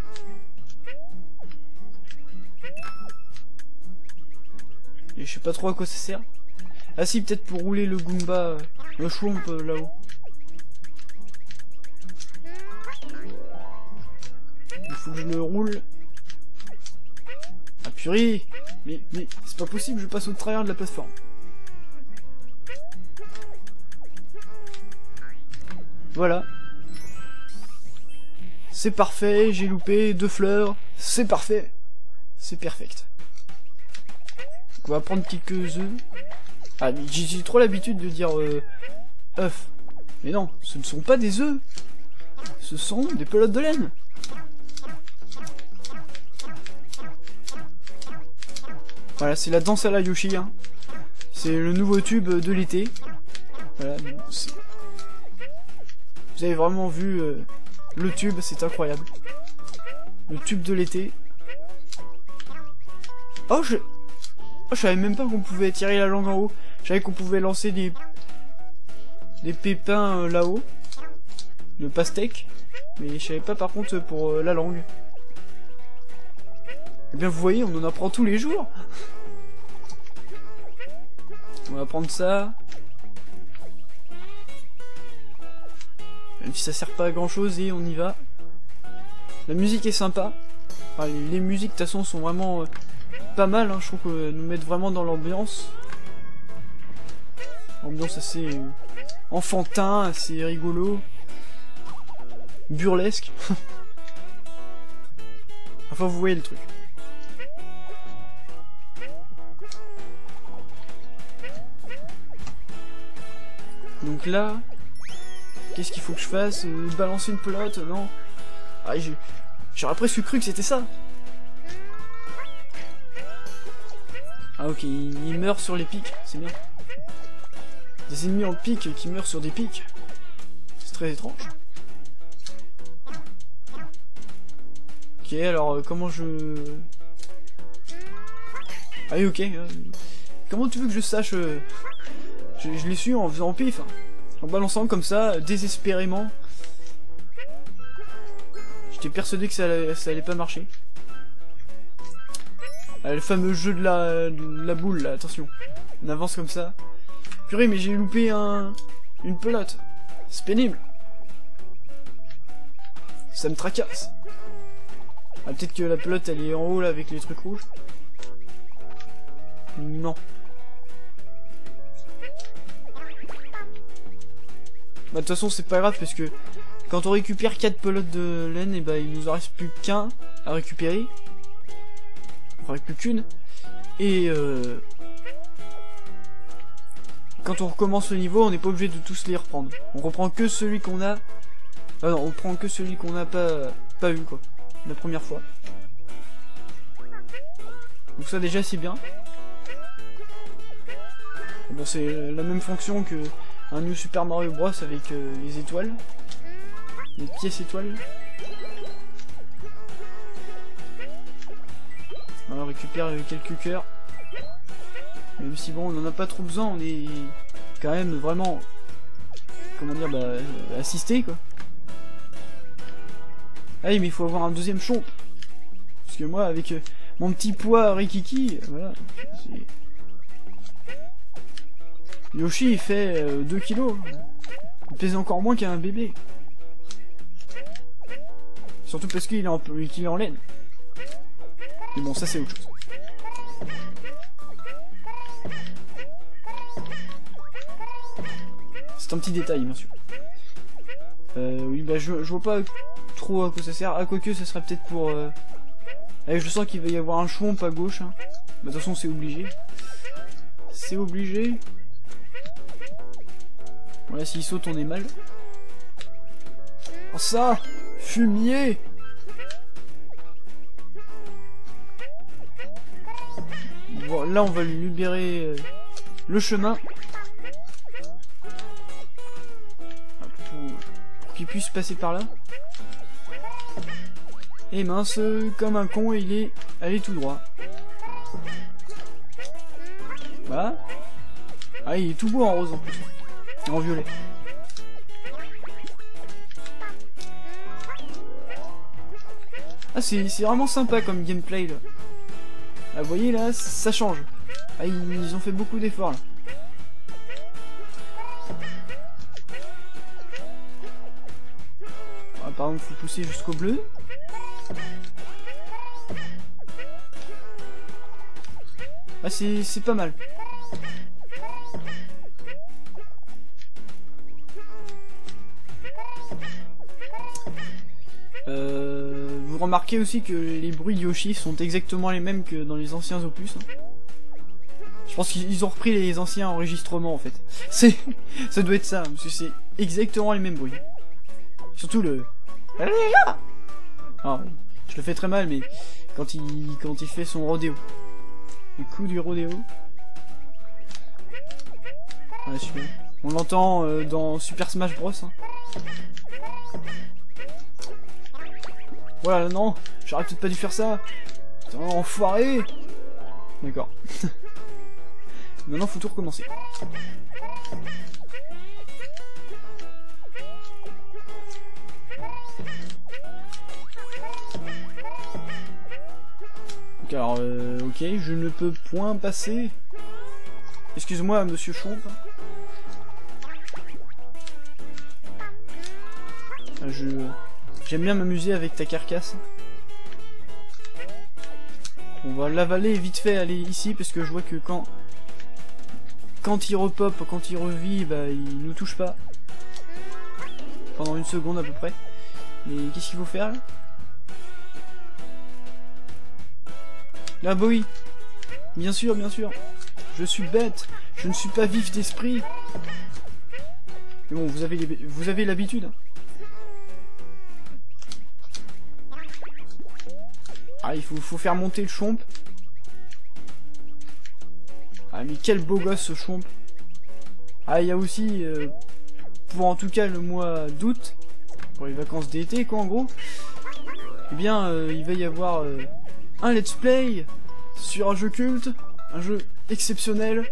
Et je sais pas trop à quoi ça sert. Ah si, peut-être pour rouler le Goomba, le Chomp là-haut. Il faut que je le roule. Ah purée. Mais c'est pas possible, je passe au travers de la plateforme. Voilà. C'est parfait, j'ai loupé 2 fleurs. C'est parfait. C'est perfect. On va prendre quelques œufs. Ah, mais j'ai trop l'habitude de dire œufs. Mais non, ce ne sont pas des œufs. Ce sont des pelotes de laine. Voilà, c'est la danse à la Yoshi. Hein. C'est le nouveau tube de l'été. Voilà. Vous avez vraiment vu le tube, c'est incroyable. Le tube de l'été. Oh, je savais même pas qu'on pouvait tirer la langue en haut. Je savais qu'on pouvait lancer des pépins là-haut. Le pastèque. Mais je savais pas par contre pour la langue. Eh bien vous voyez, on en apprend tous les jours. On va prendre ça. Même si ça sert pas à grand chose et on y va. La musique est sympa. Enfin, les musiques de toute façon sont vraiment pas mal. Hein. Je trouve que nous mettent vraiment dans l'ambiance. Ambiance assez enfantin, assez rigolo. Burlesque. Enfin vous voyez le truc. Donc là, qu'est-ce qu'il faut que je fasse? Balancer une pelote? Non. Ah, j'aurais presque cru que c'était ça. Ah ok, il meurt sur les pics, c'est bien. Des ennemis en pic qui meurent sur des pics. C'est très étrange. Ok, alors comment je... Ah oui, ok. Comment tu veux que je sache je l'ai su en faisant pif, hein. En balançant comme ça, désespérément. J'étais persuadé que ça allait pas marcher. Ah, le fameux jeu de la boule, là, attention. On avance comme ça. Purée, mais j'ai loupé une pelote. C'est pénible. Ça me tracasse. Ah, peut-être que la pelote, elle est en haut, là, avec les trucs rouges. Non. Bah de toute façon c'est pas grave parce que quand on récupère 4 pelotes de laine, et bah il nous en reste plus qu'un à récupérer. Enfin plus qu'une. Et quand on recommence le niveau, on n'est pas obligé de tous les reprendre. On reprend que celui qu'on a. Ah non, on prend que celui qu'on n'a pas eu quoi. La première fois. Donc ça déjà c'est bien. Bon c'est la même fonction que un New Super Mario Bros avec les étoiles. Les pièces étoiles. On récupère quelques cœurs. Même si bon, on en a pas trop besoin, on est quand même vraiment... Comment dire, bah... assisté quoi. Ah oui, mais il faut avoir un deuxième chomp. Parce que moi, avec mon petit poids Rikiki, voilà... Yoshi il fait 2 kilos. Il pèse encore moins qu'un bébé. Surtout parce qu'il est en laine. Mais bon, ça c'est autre chose. C'est un petit détail, bien sûr. Oui, bah je vois pas trop à quoi ça sert. À quoi que ça serait peut-être pour... Allez, je sens qu'il va y avoir un chomp à gauche. Hein. Bah, de toute façon, c'est obligé. C'est obligé. Voilà, s'il saute, on est mal. Oh ça! Fumier! Bon, là, on va lui libérer le chemin. Pour qu'il puisse passer par là. Et mince, comme un con, il est allé tout droit. Voilà. Ah, il est tout beau en rose en plus. En violet. Ah, c'est vraiment sympa comme gameplay là. Ah, vous voyez là, ça change. Ah, ils ont fait beaucoup d'efforts là. Ah, par exemple, faut pousser jusqu'au bleu. Ah, c'est pas mal. remarquez aussi que les bruits de Yoshi sont exactement les mêmes que dans les anciens opus. Hein. Je pense qu'ils ont repris les anciens enregistrements en fait. Ça doit être ça, parce que c'est exactement les mêmes bruits. Surtout le... Ah, je le fais très mal, mais quand il fait son rodéo. Le coup du rodéo. Ouais, super. On l'entend dans Super Smash Bros. Hein. Voilà, non, j'aurais peut-être pas dû faire ça. Putain, enfoiré. D'accord. Maintenant, faut tout recommencer. Donc, alors, ok, je ne peux point passer. Excuse-moi, monsieur Chomp. J'aime bien m'amuser avec ta carcasse. On va l'avaler vite fait, aller ici, parce que je vois que quand il repop, quand il revit, bah il nous touche pas. Pendant une seconde à peu près. Mais qu'est-ce qu'il faut faire là? Ah bah oui. Bien sûr, bien sûr. Je suis bête. Je ne suis pas vif d'esprit. Mais bon, vous avez l'habitude. Hein. Ah, il faut faire monter le chomp. Ah, mais quel beau gosse ce chomp. Ah, il y a aussi, pour en tout cas le mois d'août, pour les vacances d'été, quoi, en gros, eh bien, il va y avoir un let's play sur un jeu culte, un jeu exceptionnel,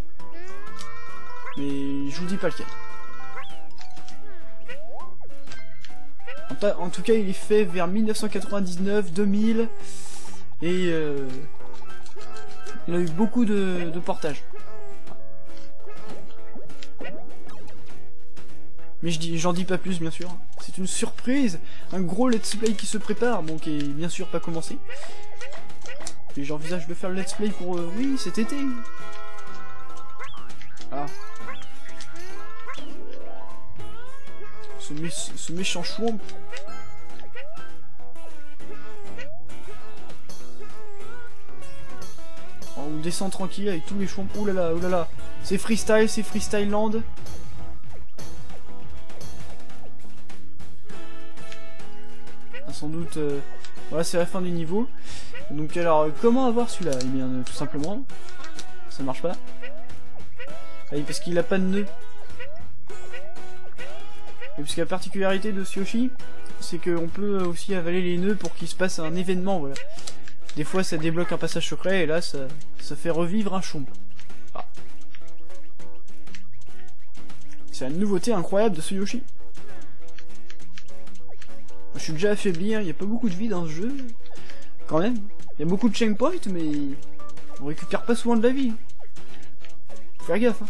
mais je vous dis pas lequel. En tout cas, il est fait vers 1999, 2000, et il a eu beaucoup de portages. Mais j'en dis pas plus, bien sûr. C'est une surprise, un gros let's play qui se prépare, bon, qui est bien sûr pas commencé. Et j'envisage de faire le let's play pour, oui, cet été. Ah. Ce méchant chouamp. On descend tranquille avec tous les chouamps. Oulala, oulala. C'est freestyle land. Ah, sans doute, voilà, c'est la fin du niveau. Donc alors, comment avoir celui-là? Eh bien, tout simplement, ça marche pas. Ah oui, parce qu'il a pas de nœud. Et parce que la particularité de ce Yoshi, c'est qu'on peut aussi avaler les nœuds pour qu'il se passe un événement, voilà. Des fois ça débloque un passage secret et là ça fait revivre un chomp. Ah. C'est la nouveauté incroyable de ce Yoshi. Je suis déjà affaibli, hein. Il n'y a pas beaucoup de vie dans ce jeu. Quand même. Il y a beaucoup de checkpoints, mais on récupère pas souvent de la vie. Faut faire gaffe, hein.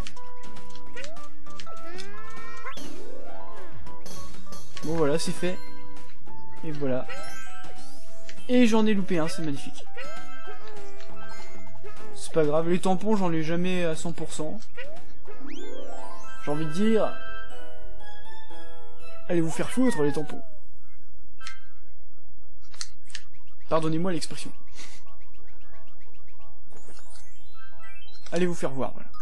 Bon voilà, c'est fait. Et voilà. Et j'en ai loupé un, c'est magnifique. C'est pas grave, les tampons j'en ai jamais à 100%. J'ai envie de dire... Allez vous faire foutre les tampons. Pardonnez-moi l'expression. Allez vous faire voir, voilà.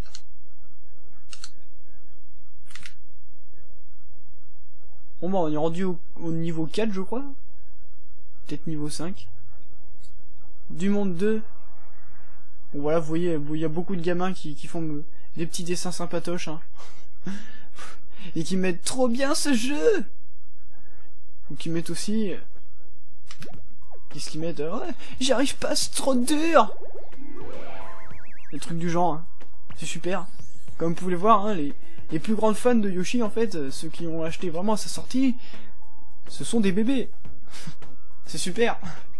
Bon bah on est rendu au niveau 4 je crois. Peut-être niveau 5. Du monde 2. Bon voilà, vous voyez, il y a beaucoup de gamins qui font des petits dessins sympatoches. Hein. Et qui mettent trop bien ce jeu. Ou qui mettent aussi... Qu'est-ce qu'ils mettent? Ouais, j'y arrive pas, c'est trop dur. Des trucs du genre. Hein. C'est super. Comme vous pouvez le voir, hein, les plus grands fans de Yoshi, en fait, ceux qui ont acheté vraiment à sa sortie, ce sont des bébés. C'est super.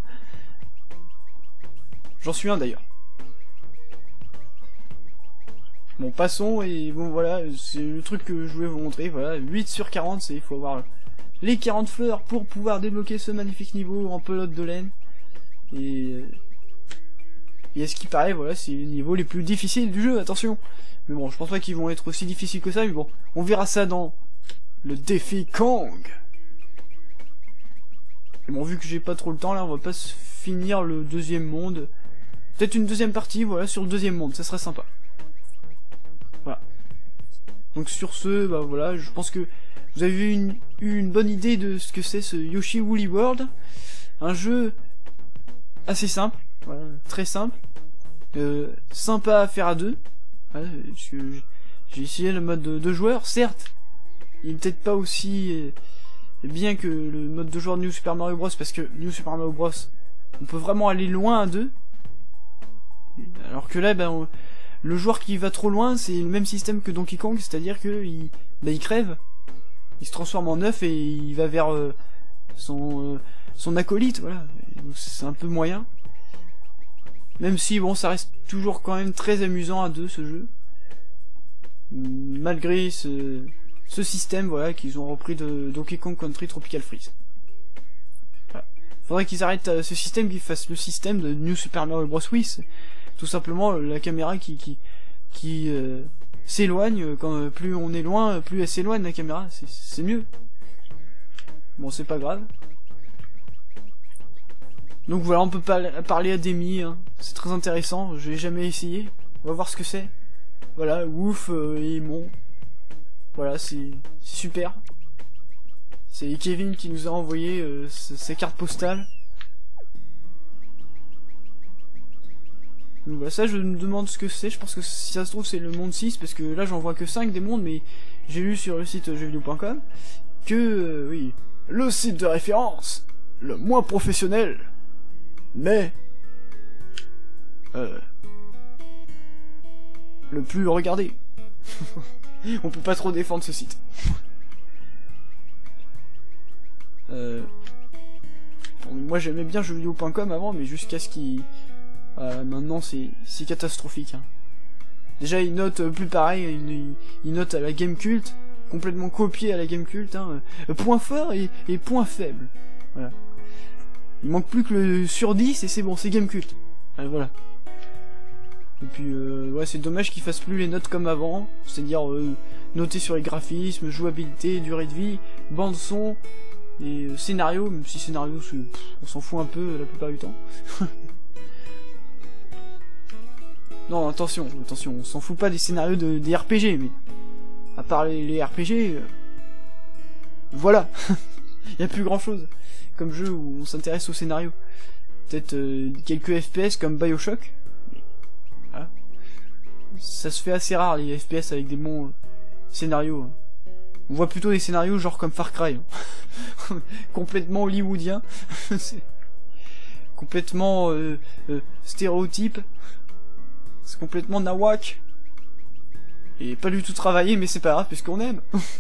J'en suis un d'ailleurs. Bon, passons, et bon voilà, c'est le truc que je voulais vous montrer, voilà, 8 sur 40, c'est il faut avoir les 40 fleurs pour pouvoir débloquer ce magnifique niveau en pelote de laine. Et à ce qui paraît, voilà, c'est les niveaux les plus difficiles du jeu, attention. Mais bon, je pense pas qu'ils vont être aussi difficiles que ça, mais bon, on verra ça dans le défi Kong. Et bon, vu que j'ai pas trop le temps là, on va pas se finir le deuxième monde. Peut-être une deuxième partie, voilà, sur le deuxième monde, ça serait sympa. Voilà. Donc sur ce, bah voilà, je pense que vous avez eu une bonne idée de ce que c'est ce Yoshi Woolly World. Un jeu assez simple, voilà, très simple. Sympa à faire à deux. Ouais, parce que j'ai essayé le mode de joueur, certes. Il est peut-être pas aussi bien que le mode de joueur de New Super Mario Bros. Parce que New Super Mario Bros. On peut vraiment aller loin à deux. Alors que là, ben, le joueur qui va trop loin, c'est le même système que Donkey Kong, c'est-à-dire que il crève, il se transforme en œuf et il va vers son acolyte, voilà. C'est un peu moyen. Même si, bon, ça reste toujours quand même très amusant à deux, ce jeu. Malgré ce système, voilà, qu'ils ont repris de Donkey Kong Country Tropical Freeze. Voilà. Faudrait qu'ils arrêtent ce système, qu'ils fassent le système de New Super Mario Bros. Wii. Tout simplement, la caméra qui s'éloigne, quand plus on est loin, plus elle s'éloigne, la caméra, c'est mieux. Bon, c'est pas grave. Donc voilà, on peut parler à Demi, hein. C'est très intéressant, je l'ai jamais essayé, on va voir ce que c'est. Voilà, ouf, et bon, voilà, c'est super. C'est Kevin qui nous a envoyé ces cartes postales. Donc voilà, ça je me demande ce que c'est, je pense que si ça se trouve c'est le monde 6, parce que là j'en vois que 5 des mondes, mais j'ai lu sur le site jeuxvideo.com que, oui, le site de référence, le moins professionnel, mais le plus regardé. On peut pas trop défendre ce site. Moi j'aimais bien jeuxvideo.com avant, mais jusqu'à ce qu'il... maintenant c'est catastrophique. Hein. Déjà il note plus pareil, il note à la Gamecult, complètement copié à la Gamecult. Hein. Point fort et point faible. Voilà. Il manque plus que le sur 10 et c'est bon, c'est Gamecult. Voilà. Et puis ouais, c'est dommage qu'ils fassent plus les notes comme avant, c'est-à-dire noter sur les graphismes, jouabilité, durée de vie, bande son et scénario, même si scénario on s'en fout un peu la plupart du temps. Non, attention, on s'en fout pas des scénarios des RPG, mais à part les RPG, voilà, y a plus grand chose comme jeu où on s'intéresse au scénario. Peut-être quelques FPS comme BioShock, mais voilà. Ça se fait assez rare les FPS avec des bons scénarios. On voit plutôt des scénarios genre comme Far Cry, complètement hollywoodien, complètement stéréotype. C'est complètement nawak. Et pas du tout travaillé, mais c'est pas grave, puisqu'on aime.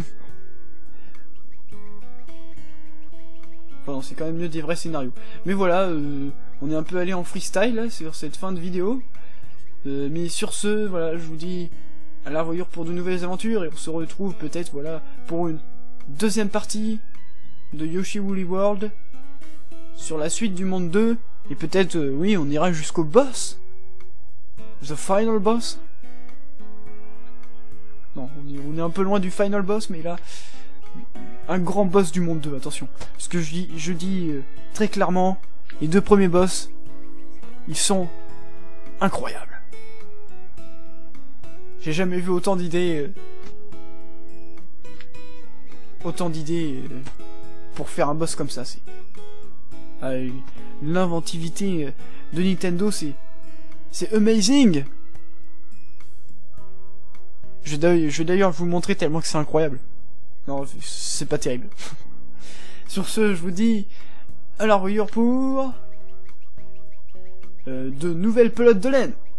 Enfin, c'est quand même mieux des vrais scénarios. Mais voilà, on est un peu allé en freestyle, là, sur cette fin de vidéo. Mais sur ce, voilà, je vous dis à la revoyure pour de nouvelles aventures, et on se retrouve peut-être, voilà, pour une deuxième partie de Yoshi Woolly World, sur la suite du monde 2, et peut-être, oui, on ira jusqu'au boss. The final boss? Non, on est un peu loin du final boss, mais là, un grand boss du monde 2, attention. Parce que je dis très clairement, les deux premiers boss, ils sont incroyables. J'ai jamais vu autant d'idées... pour faire un boss comme ça, c'est... l'inventivité de Nintendo, c'est amazing. Je vais d'ailleurs vous montrer tellement que c'est incroyable. Non, c'est pas terrible. Sur ce, je vous dis à la revoyure pour de nouvelles pelotes de laine.